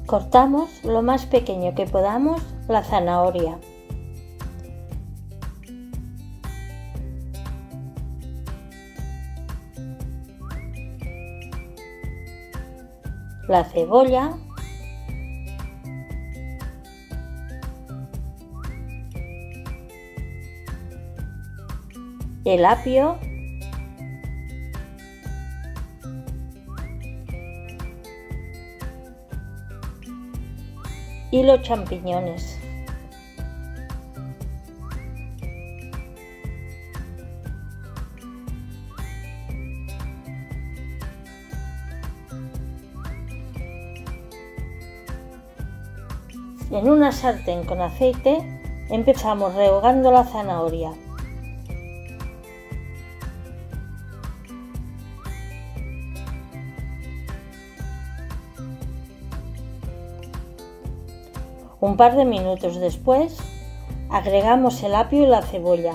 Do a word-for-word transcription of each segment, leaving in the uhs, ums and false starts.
Cortamos lo más pequeño que podamos la zanahoria. La cebolla, el apio, y los champiñones. En una sartén con aceite empezamos rehogando la zanahoria. Un par de minutos después, agregamos el apio y la cebolla.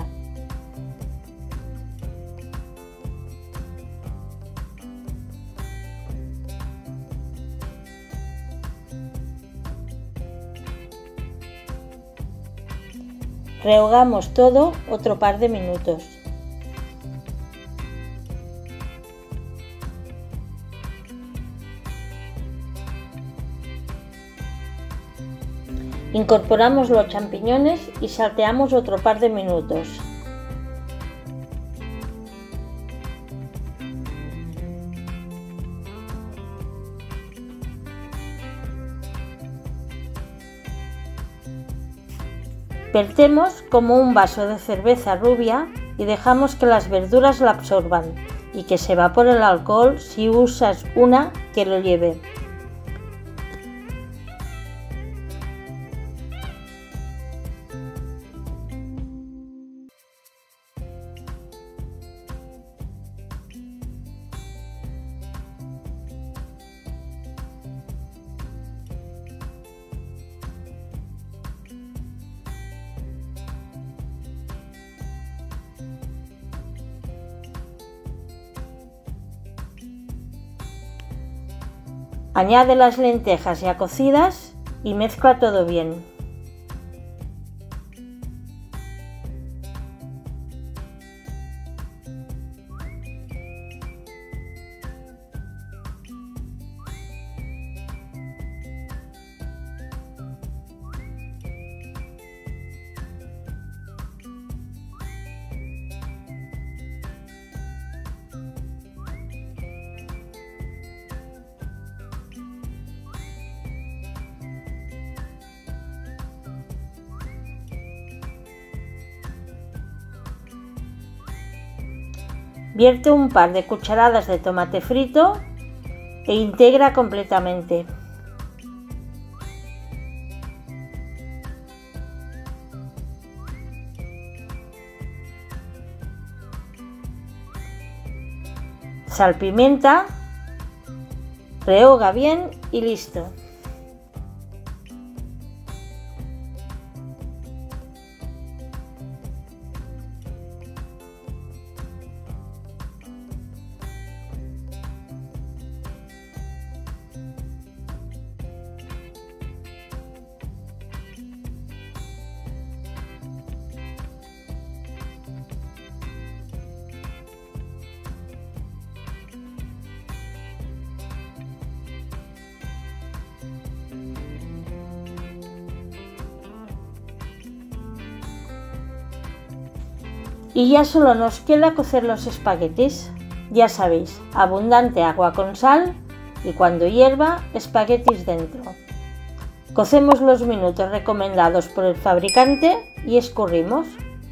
Rehogamos todo otro par de minutos. Incorporamos los champiñones y salteamos otro par de minutos. Vertemos como un vaso de cerveza rubia y dejamos que las verduras la absorban y que se evapore el alcohol si usas una que lo lleve. Añade las lentejas ya cocidas y mezcla todo bien. Vierte un par de cucharadas de tomate frito e integra completamente. Salpimienta, rehoga bien y listo. Y ya solo nos queda cocer los espaguetis. Ya sabéis, abundante agua con sal y cuando hierva, espaguetis dentro. Cocemos los minutos recomendados por el fabricante y escurrimos.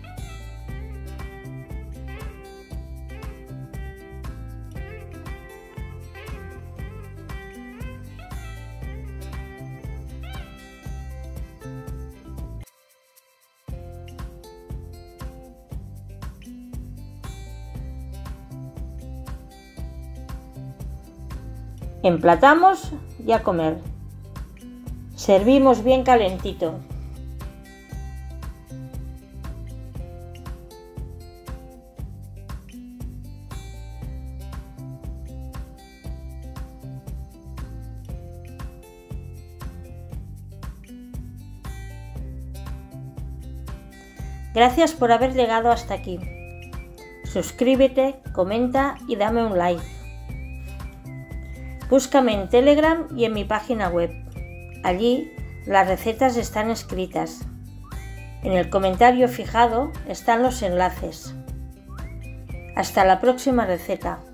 Emplatamos y a comer. Servimos bien calentito. Gracias por haber llegado hasta aquí. Suscríbete, comenta y dame un like. Búscame en Telegram y en mi página web. Allí las recetas están escritas. En el comentario fijado están los enlaces. Hasta la próxima receta.